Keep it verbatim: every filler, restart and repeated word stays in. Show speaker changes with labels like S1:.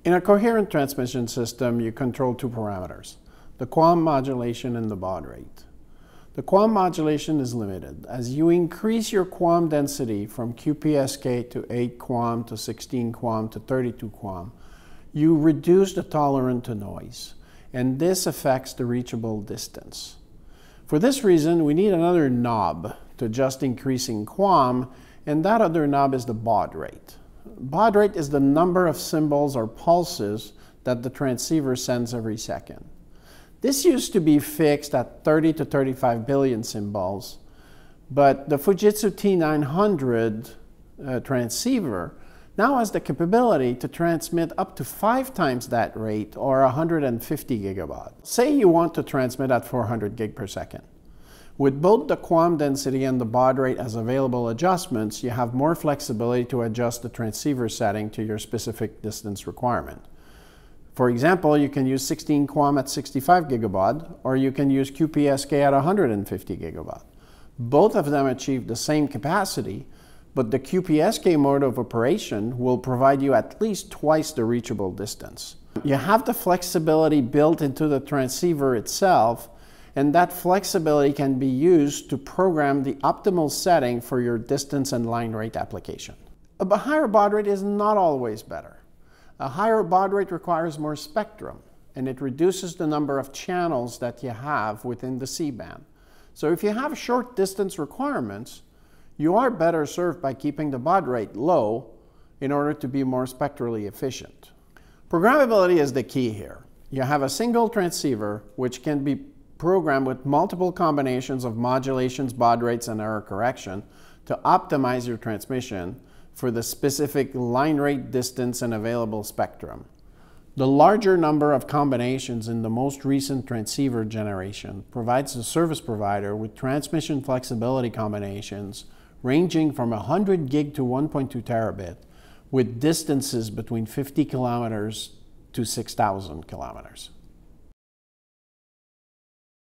S1: In a coherent transmission system, you control two parameters, the QAM modulation and the baud rate. The QAM modulation is limited. As you increase your QAM density from Q P S K to eight QAM to sixteen QAM to thirty-two QAM, you reduce the tolerance to noise, and this affects the reachable distance. For this reason, we need another knob to adjust increasing QAM, and that other knob is the baud rate. Baud rate is the number of symbols or pulses that the transceiver sends every second. This used to be fixed at thirty to thirty-five billion symbols, but the Fujitsu T nine hundred uh, transceiver now has the capability to transmit up to five times that rate, or one hundred fifty gigabaud. Say you want to transmit at four hundred gig per second. With both the QAM density and the baud rate as available adjustments, you have more flexibility to adjust the transceiver setting to your specific distance requirement. For example, you can use sixteen QAM at sixty-five gigabaud, or you can use Q P S K at one hundred fifty gigabaud. Both of them achieve the same capacity, but the Q P S K mode of operation will provide you at least twice the reachable distance. You have the flexibility built into the transceiver itself, and that flexibility can be used to program the optimal setting for your distance and line rate application. A higher baud rate is not always better. A higher baud rate requires more spectrum, and it reduces the number of channels that you have within the C-band. So if you have short distance requirements, you are better served by keeping the baud rate low in order to be more spectrally efficient. Programmability is the key here. You have a single transceiver which can be programmed with multiple combinations of modulations, baud rates, and error correction to optimize your transmission for the specific line rate, distance, and available spectrum. The larger number of combinations in the most recent transceiver generation provides the service provider with transmission flexibility combinations ranging from one hundred gig to one point two terabit, with distances between fifty kilometers to six thousand kilometers.